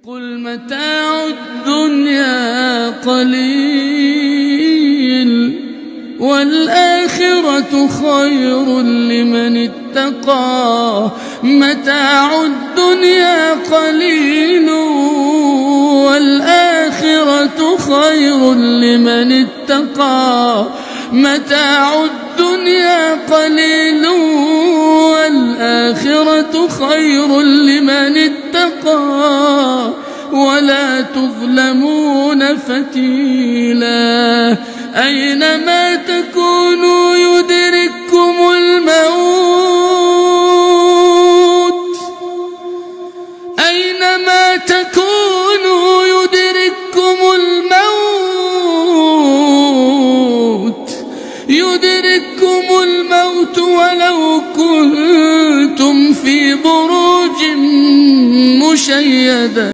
قل متاع الدنيا قليل والآخرة خير لمن اتقى. متاع الدنيا قليل والآخرة خير لمن اتقى. متاع الدنيا قليل والآخرة خير لمن اتقى ولا تظلمون فتيلا. أينما تكونوا يدرككم الموت. أينما تكونوا يدرككم الموت. يدرككم الموت ولو كنتم في بروج مشيدة.